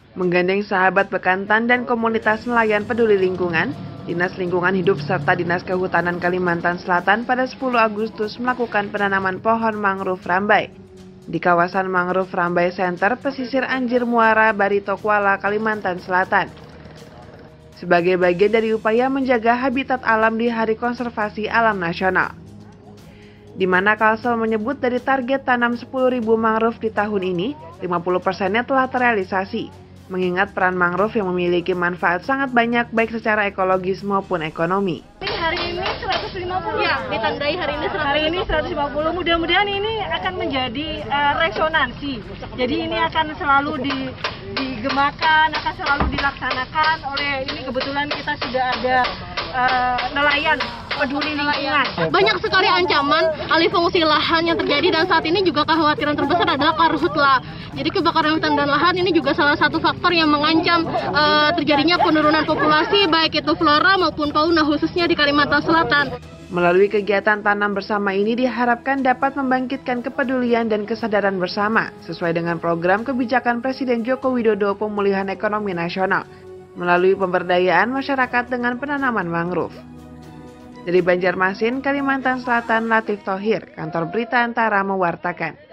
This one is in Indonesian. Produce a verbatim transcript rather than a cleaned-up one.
Menggandeng sahabat bekantan dan komunitas nelayan peduli lingkungan, Dinas Lingkungan Hidup serta Dinas Kehutanan Kalimantan Selatan pada sepuluh Agustus melakukan penanaman pohon mangrove rambai di kawasan Mangrove Rambai Center, pesisir Anjir Muara, Barito Kuala, Kalimantan Selatan. Sebagai bagian dari upaya menjaga habitat alam di Hari Konservasi Alam Nasional, di mana Kalsel menyebut dari target tanam sepuluh ribu mangrove di tahun ini, lima puluh persennya telah terrealisasi, mengingat peran mangrove yang memiliki manfaat sangat banyak baik secara ekologis maupun ekonomi. Hari ini seratus lima puluh ya, ditandai hari ini hari ini seratus lima puluh. Mudah-mudahan ini akan menjadi uh, resonansi. Jadi ini akan selalu di, digemakan, akan selalu dilaksanakan oleh ini kebetulan kita sudah ada uh, nelayan peduli lingkungan. Banyak sekali ancaman alih fungsi lahan yang terjadi dan saat ini juga kekhawatiran terbesar adalah karhutla. Jadi kebakaran hutan dan lahan ini juga salah satu faktor yang mengancam uh, terjadinya penurunan populasi baik itu flora maupun fauna khususnya di Kalimantan Selatan. Melalui kegiatan tanam bersama ini diharapkan dapat membangkitkan kepedulian dan kesadaran bersama sesuai dengan program kebijakan Presiden Joko Widodo Pemulihan Ekonomi Nasional melalui pemberdayaan masyarakat dengan penanaman mangrove. Dari Banjarmasin, Kalimantan Selatan, Latif Thohir, Kantor Berita Antara mewartakan.